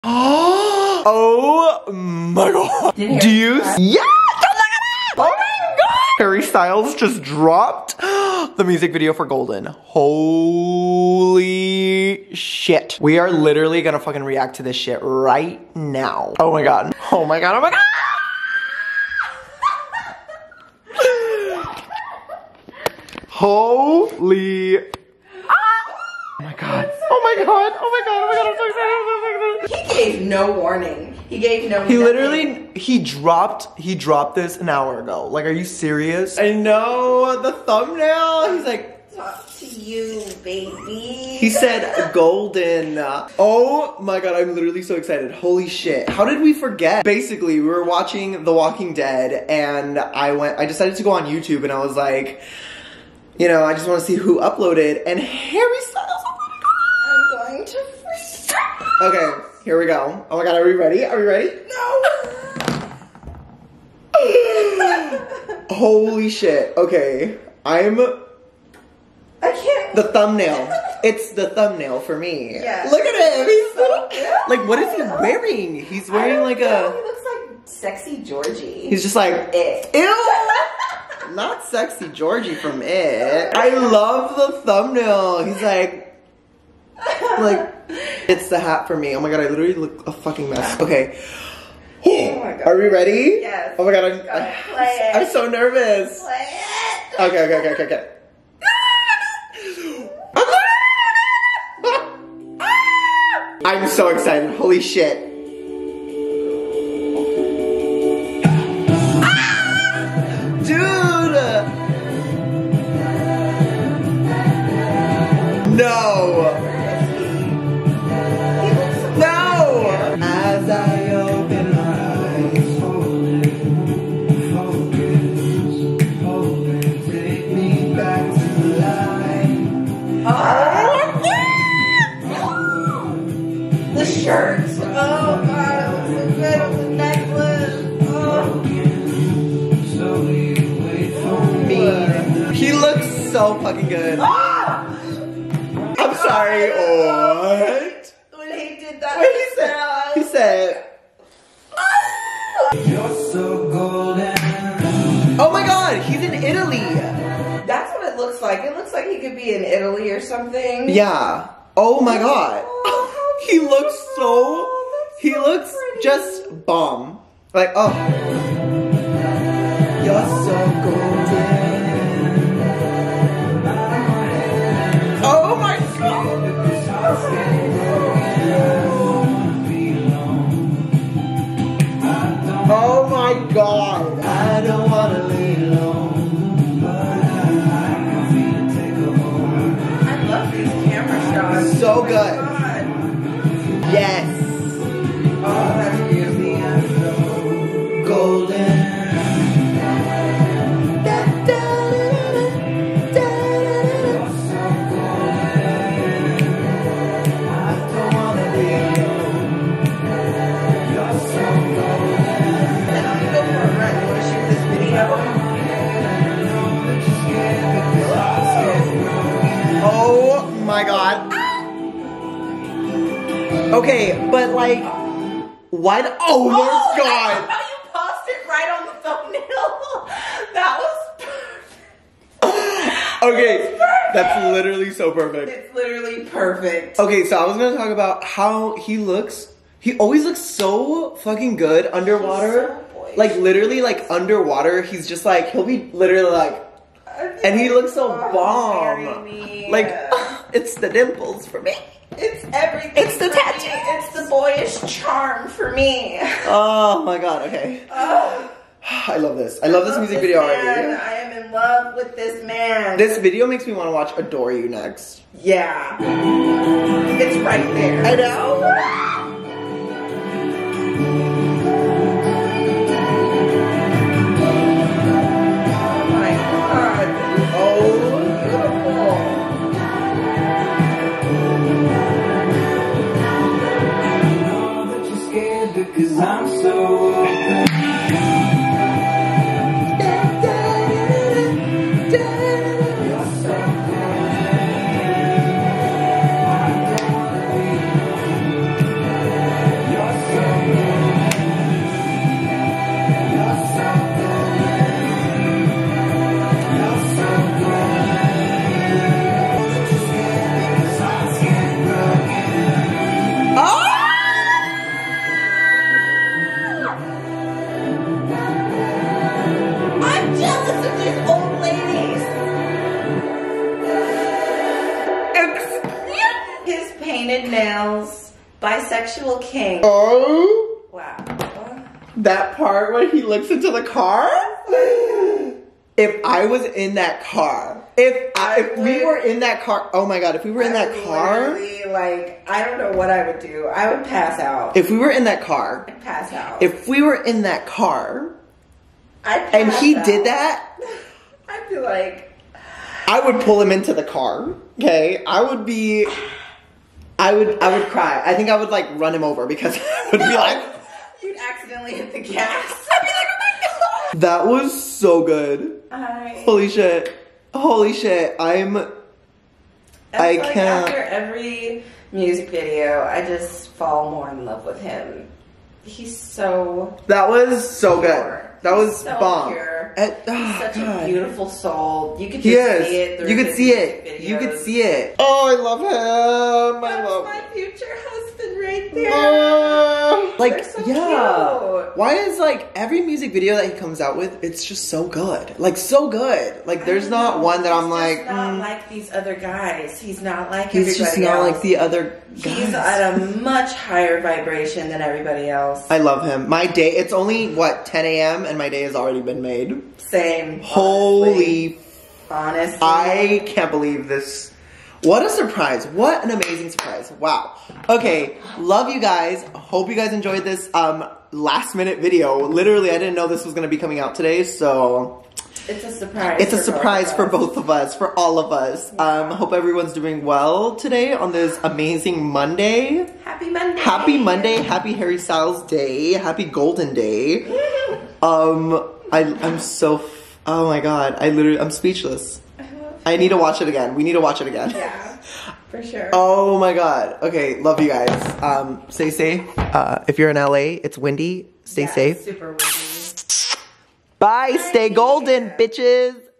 Oh my god. Do you? Yeah! Oh my god! Harry Styles just dropped the music video for Golden. Holy shit. We are literally gonna fucking react to this shit right now. Oh my god. Oh my god. Oh my god. Holy. Oh my god. Oh my god. Oh my god. Oh my god. I'm so excited. I'm so excited. He gave no warning. He gave no He literally, he dropped this an hour ago. Like, are you serious? I know, the thumbnail. He's like, talk to you, baby. he said golden. Oh my god, I'm literally so excited. Holy shit. How did we forget? Basically, we were watching The Walking Dead and I decided to go on YouTube and I was like, you know, I just want to see who uploaded, and Harry Styles uploaded. I'm going to freak out. Okay, here we go. Oh my god, are we ready? Are we ready? No. Holy shit. Okay, I can't. the thumbnail. It's the thumbnail for me. Yeah. Look at him. He's so, Yeah. like, what is he wearing? He's wearing like He a. looks like sexy Georgie. He's just like, ew. Not sexy Georgie from It. I love the thumbnail. He's like, it's the hat for me. Oh my god, I literally look a fucking mess. Okay. Oh my god. Are we ready? Yes. Oh my god, Play it. I'm so nervous. Play it. Okay. I'm so excited. Holy shit. Dude! No! No! As I open my eyes, focus, take me back to life. The shirt. Oh god, it was so good. It was a necklace. He looks so fucking good. I'm sorry. What? When he did that, What he said. You're so golden. Oh my god, he's in Italy. That's what it looks like. It looks like he could be in Italy or something. Yeah. Oh my god. He looks so. He looks just bomb. Like, oh. You're so golden. Oh my god. Oh my god. I don't wanna leave alone, but I can feel it take a hold. I love these camera shots. So Oh my good. God. Yes. Oh, that's beautiful. Golden. Oh my god. Okay, but like, what? Oh my god. How you paused it right on the thumbnail. That was Okay, that's literally so perfect. It's literally perfect. Okay, so I was gonna talk about how he looks. He always looks so fucking good underwater. So boyish. Like literally like underwater, he's just like, he'll be literally like, and he looks so bomb. Like, it's the dimples for me. It's everything. It's the for me. tattoos. It's the boyish charm for me. Oh my god, okay. I love this. I love this music video already. I am in love with this man. This video makes me want to watch Adore You next. Yeah. It's right there. I know. Oh my god. Oh, beautiful. Because I'm so open. sexual king. Oh, Wow. that part when he looks into the car. If I was in that car, if we were in that car, oh my god, if we were in that car, like, I don't know what I would do. I would pass out. If we were in that car, I'd pass out. If we were in that car, I'd pass and he out. did that, I'd be like, I would pull him into the car. Okay, I would cry. I think I would like run him over because I would be like, you'd accidentally hit the gas. I'd be like, oh my god. that was so good. Holy shit. Holy shit. I like can't. After every music video, I just fall more in love with him. He's so That was so good. That was so bomb. pure. He's Such a beautiful soul. You could just He is. see it. Through You could his see music it. You could videos. see it. Oh, I love him. I That's love my future husband right there. Like, They're so yeah. cute. Why is like every music video that he comes out with, it's just so good. Like, so good. Like, there's not one that I'm like, He's not like these other guys. He's not like he's everybody just not else. like the other guys. He's at a much higher vibration than everybody else. I love him. My day, it's only, what, 10 a.m. and my day has already been made. Same. Holy. Honestly. I can't believe this. What a surprise. What an amazing surprise. Wow. Okay, love you guys. Hope you guys enjoyed this last minute video. Literally, I didn't know this was going to be coming out today, so... It's a surprise. It's a surprise for both of us, for all of us. Yeah. Hope everyone's doing well today on this amazing Monday. Happy Monday. Happy Monday, happy Harry Styles Day, happy Golden Day. I'm so, oh my god, I'm speechless. I need to watch it again. We need to watch it again. Yeah, for sure. Oh my god. Okay, love you guys. Stay safe. If you're in LA, it's windy. Stay safe. Super windy. Bye. Stay golden, bitches.